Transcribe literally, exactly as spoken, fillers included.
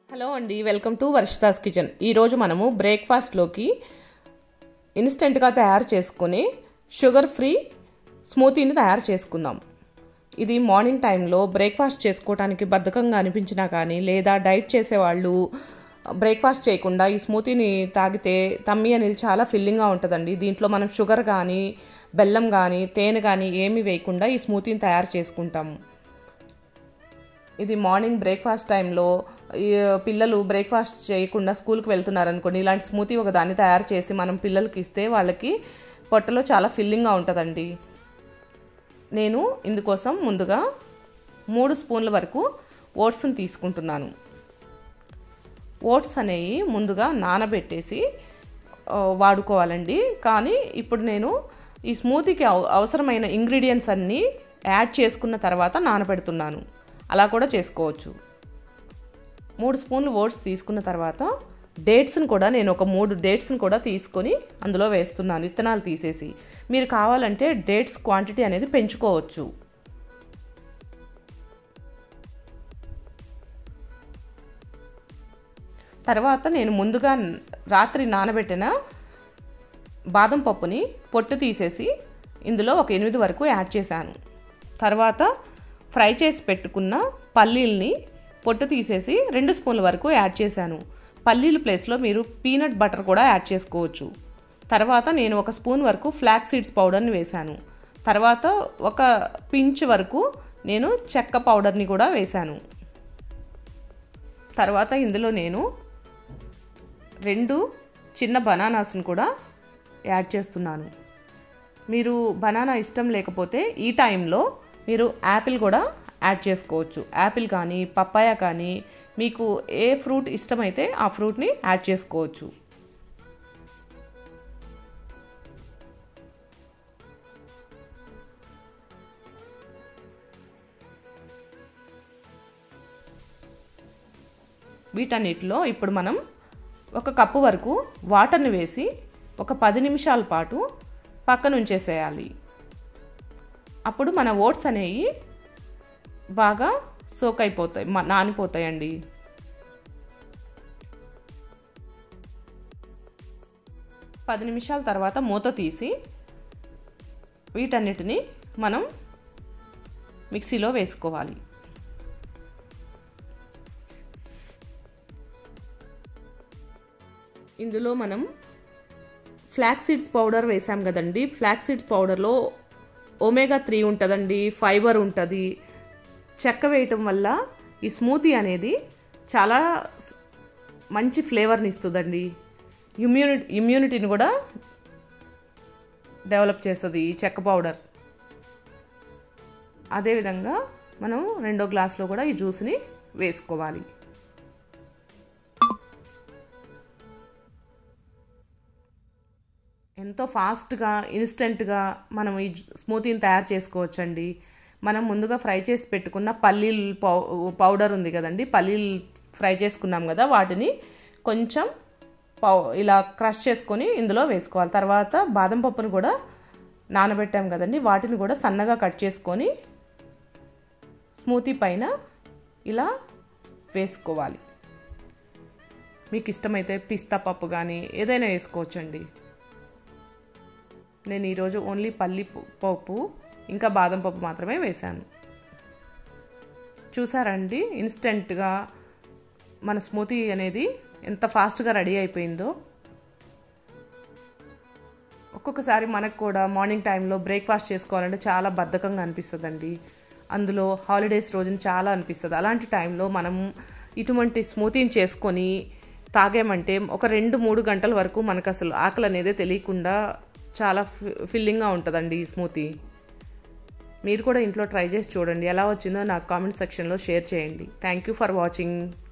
Hello అండి, welcome to Varshita's kitchen. ఈరోజు మనము బ్రేక్ఫాస్ట్లోకి ఇన్స్టెంట్గా తయారు చేసుకుని షుగర్ ఫ్రీ స్మూతీని తయారు చేసుకుందాం. ఇది మార్నింగ్ టైంలో బ్రేక్ఫాస్ట్ చేసుకోవడానికి బద్ధకంగా అనిపించినా కానీ, లేదా డైట్ చేసేవాళ్ళు బ్రేక్ఫాస్ట్ చేయకుండా ఈ స్మూతీని తాగితే తమ్మీ అనేది చాలా ఫిల్లింగ్గా ఉంటుందండి. దీంట్లో మనం షుగర్ కానీ, బెల్లం కానీ, తేనె కానీ ఏమీ వేయకుండా ఈ స్మూతీని తయారు చేసుకుంటాము. ఇది మార్నింగ్ బ్రేక్ఫాస్ట్ టైంలో పిల్లలు బ్రేక్ఫాస్ట్ చేయకుండా స్కూల్కి వెళ్తున్నారనుకోండి, ఇలాంటి స్మూతీ ఒక దాన్ని తయారు చేసి మనం పిల్లలకి ఇస్తే వాళ్ళకి పొట్టలో చాలా ఫిల్లింగ్గా ఉంటుందండి. నేను ఇందుకోసం ముందుగా మూడు స్పూన్ల వరకు ఓట్స్ని తీసుకుంటున్నాను. ఓట్స్ అనేవి ముందుగా నానబెట్టేసి వాడుకోవాలండి. కానీ ఇప్పుడు నేను ఈ స్మూతీకి అవసరమైన ఇంగ్రీడియంట్స్ అన్నీ యాడ్ చేసుకున్న తర్వాత నానబెడుతున్నాను. అలా కూడా చేసుకోవచ్చు. మూడు స్పూన్లు ఓట్స్ తీసుకున్న తర్వాత డేట్స్ని కూడా నేను ఒక మూడు డేట్స్ని కూడా తీసుకొని అందులో వేస్తున్నాను, విత్తనాలు తీసేసి. మీరు కావాలంటే డేట్స్ క్వాంటిటీ అనేది పెంచుకోవచ్చు. తర్వాత నేను ముందుగా రాత్రి నానబెట్టిన బాదం పప్పుని పొట్టు తీసేసి ఇందులో ఒక ఎనిమిది వరకు యాడ్ చేశాను. తర్వాత ఫ్రై చేసి పెట్టుకున్న పల్లీల్ని పొట్టు తీసేసి రెండు స్పూన్ల వరకు యాడ్ చేశాను. పల్లీల ప్లేస్లో మీరు పీనట్ బటర్ కూడా యాడ్ చేసుకోవచ్చు. తర్వాత నేను ఒక స్పూన్ వరకు ఫ్లాక్స్ సీడ్స్ పౌడర్ని వేశాను. తర్వాత ఒక పించ్ వరకు నేను చెక్క పౌడర్ని కూడా వేశాను. తర్వాత ఇందులో నేను రెండు చిన్న బనానాస్ని కూడా యాడ్ చేస్తున్నాను. మీరు బనానా ఇష్టం లేకపోతే ఈ టైంలో మీరు యాపిల్ కూడా యాడ్ చేసుకోవచ్చు. యాపిల్ కానీ, పప్పాయ కానీ, మీకు ఏ ఫ్రూట్ ఇష్టమైతే ఆ ఫ్రూట్ని యాడ్ చేసుకోవచ్చు. వీటన్నిటిలో ఇప్పుడు మనం ఒక కప్పు వరకు వాటర్ని వేసి ఒక పది నిమిషాల పాటు పక్కన ఉంచేసేయాలి. అప్పుడు మన ఓట్స్ అనేవి బాగా సోక్ అయిపోతాయి, నానిపోతాయండి. పది నిమిషాల తర్వాత మూత తీసి వీటన్నిటిని మనం మిక్సీలో వేసుకోవాలి. ఇందులో మనం ఫ్లాక్స్ సీడ్స్ పౌడర్ వేసాం కదండి. ఫ్లాక్స్ సీడ్స్ పౌడర్లో ఒమేగా త్రీ ఉంటుందండి, ఫైబర్ ఉంటుంది. చెక్క వేయటం వల్ల ఈ స్మూతీ అనేది చాలా మంచి ఫ్లేవర్ని ఇస్తుందండి. ఇమ్యూనిటీ ఇమ్యూనిటీని కూడా డెవలప్ చేస్తుంది ఈ చెక్క పౌడర్. అదేవిధంగా మనం రెండో గ్లాస్లో కూడా ఈ జ్యూస్ని వేసుకోవాలి. ఎంతో ఫాస్ట్గా, ఇన్స్టెంట్గా మనం ఈ స్మూతీని తయారు చేసుకోవచ్చండి. మనం ముందుగా ఫ్రై చేసి పెట్టుకున్న పల్లీలు పౌ పౌడర్ ఉంది కదండి, పల్లీలు ఫ్రై చేసుకున్నాం కదా, వాటిని కొంచెం పౌ ఇలా క్రష్ చేసుకొని ఇందులో వేసుకోవాలి. తర్వాత బాదం పప్పును కూడా నానబెట్టాం కదండి, వాటిని కూడా సన్నగా కట్ చేసుకొని స్మూతీ పైన ఇలా వేసుకోవాలి. మీకు ఇష్టమైతే పిస్తా పప్పు కానీ ఏదైనా వేసుకోవచ్చండి. నేను ఈరోజు ఓన్లీ పల్లి పప్పు ఇంకా బాదం పప్పు మాత్రమే వేశాను. చూసారండి, ఇన్స్టెంట్గా మన స్మూతీ అనేది ఎంత ఫాస్ట్గా రెడీ అయిపోయిందో. ఒక్కొక్కసారి మనకు కూడా మార్నింగ్ టైంలో బ్రేక్ఫాస్ట్ చేసుకోవాలంటే చాలా బద్ధకంగా అనిపిస్తుందండి. అందులో హాలిడేస్ రోజున చాలా అనిపిస్తుంది. అలాంటి టైంలో మనం ఇటువంటి స్మూతీని చేసుకొని తాగామంటే ఒక రెండు మూడు గంటల వరకు మనకు అసలు ఆకలి అనేది తెలియకుండా చాలా ఫిల్లింగ్గా ఉంటుందండి ఈ స్మూతీ. మీరు కూడా ఇంట్లో ట్రై చేసి చూడండి. ఎలా వచ్చిందో నాకు కామెంట్ సెక్షన్లో షేర్ చేయండి. Thank you for watching.